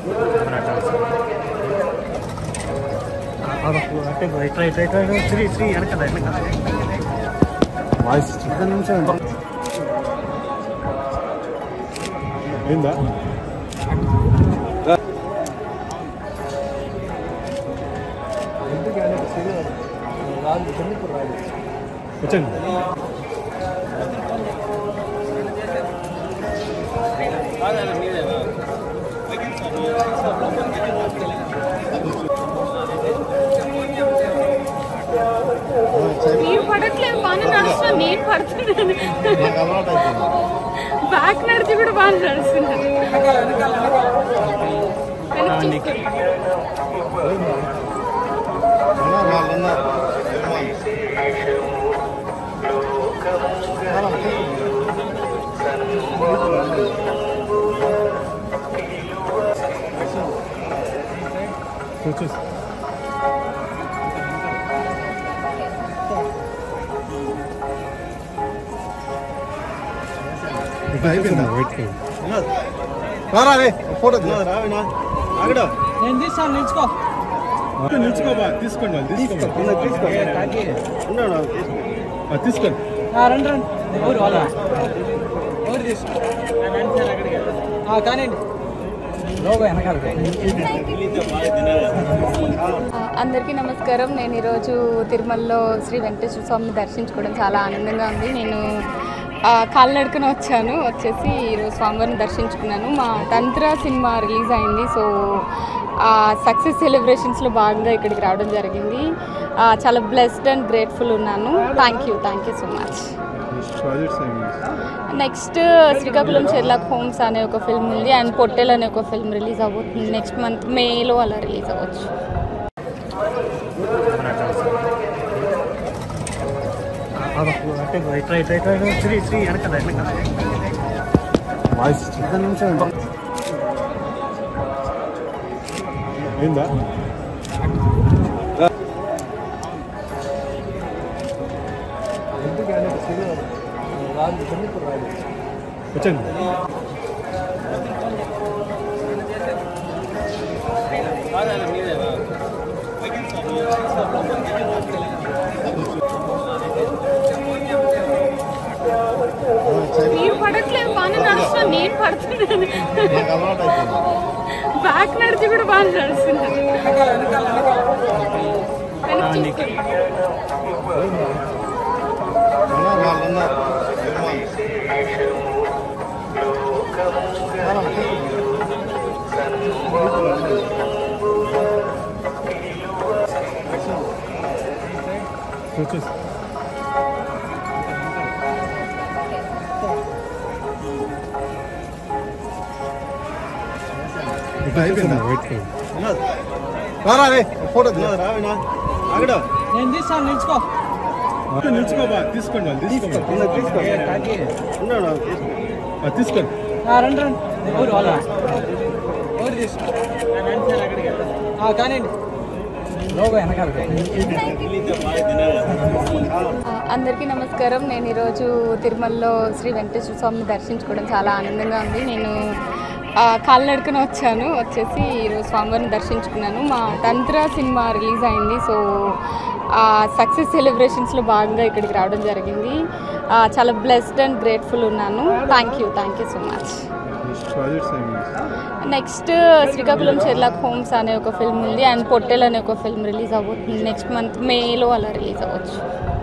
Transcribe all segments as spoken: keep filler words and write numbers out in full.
ఇట్లా ఇట్లా ఇట్లా శ్రీ శ్రీ వెనకాల వెనకాల వాయిస్ చిన్న నిమిషం ఏందా వచ్చండి మీరు పడట్లేదు బాగా నడుస్తున్నా నేను పడుతున్నాను బ్యాక్ నడిచి కూడా బాగా నడుస్తున్నాను నేను తీస్తాను నిల్చుకో నిల్చుకోబా తీసుకోండి తీసుకోండి రండి రండి ఎవరు వాళ్ళ ఎవరు తీసుకో కానీ లోగో వెనకాల అందరికీ నమస్కారం. నేను ఈరోజు తిరుమలలో శ్రీ వెంకటేశ్వర స్వామిని దర్శించుకోవడం చాలా ఆనందంగా ఉంది. నేను కాలినడకన వచ్చాను వచ్చేసి ఈరోజు స్వామివారిని దర్శించుకున్నాను. మా తంత్ర సినిమా రిలీజ్ అయింది. సో ఆ సక్సెస్ సెలబ్రేషన్స్లో భాగంగా ఇక్కడికి రావడం జరిగింది. చాలా బ్లెస్డ్ అండ్ గ్రేట్ఫుల్ ఉన్నాను. Thank you thank you so much. Next Srikakulam Sherlock Holmes అనే ఒక ఫిల్మ్ ఉంది అండ్ పొట్టెల్ అనే ఒక ఫిల్మ్ రిలీజ్ అవ్వబోతుంది. నెక్స్ట్ మంత్ మేలో అలా రిలీజ్ అవ్వచ్చు. ఇట్లా ఇట్లా ఇట్లా శ్రీ శ్రీ వెనకాల వెనకాల వాయిస్ చిన్న నిమిషం ఏందా వచ్చండి మీరు పడట్లేదు బాగా నడుస్తున్నా నేను పడుతున్నాను బ్యాక్ నడిచి కూడా బాగా నడుస్తున్నాను నేను తీస్తాను నిల్చుకో నిల్చుకోబా తీసుకోండి తీసుకోండి రండి రండి ఎవరు వాళ్ళ ఎవరు తీసుకో కానీ లోగో వెనకాల అందరికీ నమస్కారం. నేను ఈరోజు తిరుమలలో శ్రీ వెంకటేశ్వర స్వామిని దర్శించుకోవడం చాలా ఆనందంగా ఉంది. నేను కాలినడకన వచ్చాను వచ్చేసి ఈరోజు స్వామివారిని దర్శించుకున్నాను. మా తంత్ర సినిమా రిలీజ్ అయింది. సో ఆ సక్సెస్ సెలబ్రేషన్స్లో భాగంగా ఇక్కడికి రావడం జరిగింది. చాలా బ్లెస్డ్ అండ్ గ్రేట్ఫుల్ ఉన్నాను. Thank you thank you so much. Next Srikakulam Sherlock Holmes అనే ఒక ఫిల్మ్ ఉంది అండ్ పొట్టెల్ అనే ఒక ఫిల్మ్ రిలీజ్ అవ్వబోతుంది. నెక్స్ట్ మంత్ మేలో అలా రిలీజ్ అవ్వచ్చు.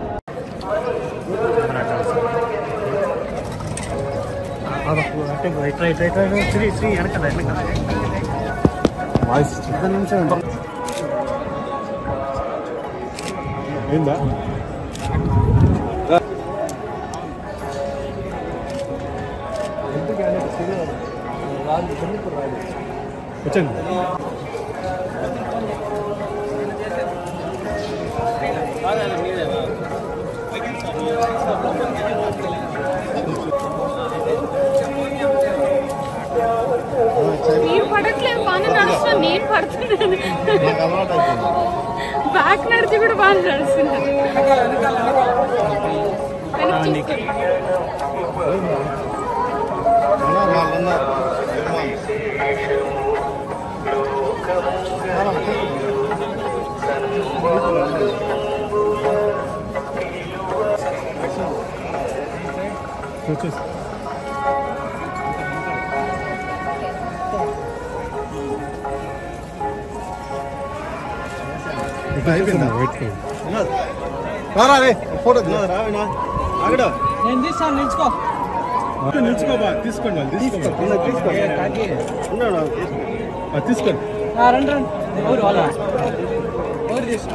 ఇట్లా ఇట్లా ఇట్లా శ్రీ శ్రీ వెనకాల వెనకాల వాయిస్ చిన్న నిమిషం ఏందా వచ్చండి మీరు పడట్లేదు బాగా నడుస్తున్నా నేను పడుతున్నాను బ్యాక్ నడిచి కూడా బాగా నడుస్తున్నాను వచ్చేసి అయిపోయిందా వెయిట్ రారా రే ఫోటో రావినా ఆగడ నేను తీస్తాను నిల్చుకో నిల్చుకోబా తీసుకోండి వాళ్ళు తీసుకోండి తీసుకోండి రండి రండి ఎవరు వాళ్ళ ఎవరు తీసుకో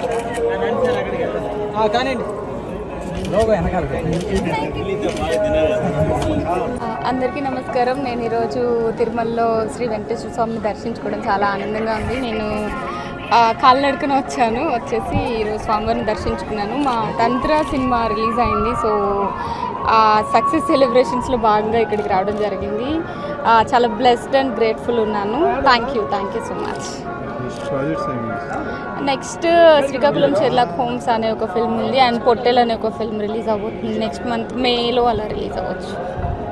కానీ లోగో వెనకాల అందరికీ నమస్కారం. నేను ఈరోజు తిరుమలలో శ్రీ వెంకటేశ్వర స్వామిని దర్శించుకోవడం చాలా ఆనందంగా ఉంది. నేను కాలినడకన వచ్చాను వచ్చేసి ఈరోజు స్వామివారిని దర్శించుకున్నాను. మా తంత్ర సినిమా రిలీజ్ అయింది. సో ఆ సక్సెస్ సెలబ్రేషన్స్లో భాగంగా ఇక్కడికి రావడం జరిగింది. చాలా బ్లెస్డ్ అండ్ గ్రేట్ఫుల్ ఉన్నాను. Thank you thank you so much. Next Srikakulam Sherlock Holmes అనే ఒక ఫిల్మ్ ఉంది అండ్ పొట్టెల్ అనే ఒక ఫిల్మ్ రిలీజ్ అవ్వబోతుంది. నెక్స్ట్ మంత్ మేలో అలా రిలీజ్ అవ్వచ్చు.